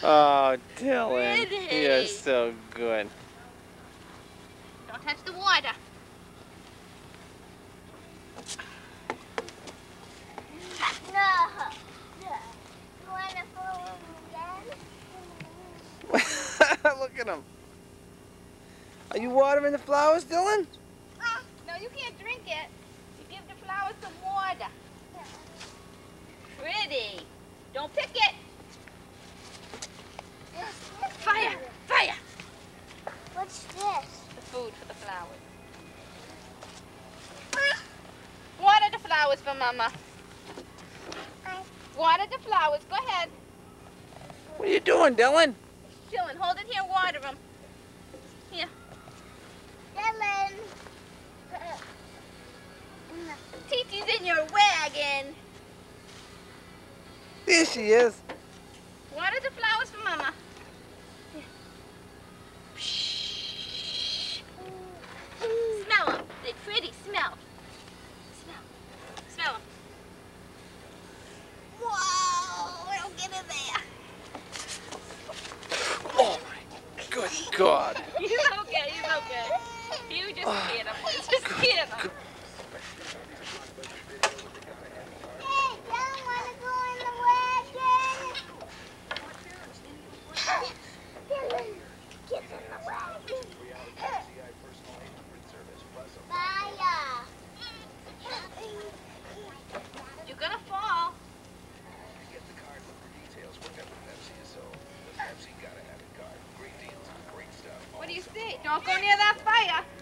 Oh, Dylan, Pretty. you're so good. Don't touch the water. No. You want to follow me again? Look at him. Are you watering the flowers, Dylan? No, you can't drink it. You give the flowers some water. Pretty. Don't pick it. Fire! Fire! What's this? The food for the flowers. Water the flowers for Mama. Water the flowers. Go ahead. What are you doing, Dylan? Chillin'. Hold it here. Water them. Here. Dylan. Titi's in your wagon. There she is. Water the flowers for Mama. Smell them. They're pretty. Smell. Smell. Smell them. Whoa! It'll get in there. Oh my good God. He's okay. He's okay. You just scared him. Just scared him. Hey, Dylan, want to go in the wagon? Dylan, get in the wagon. Fire. You're gonna fall. What do you see? Don't go near that fire.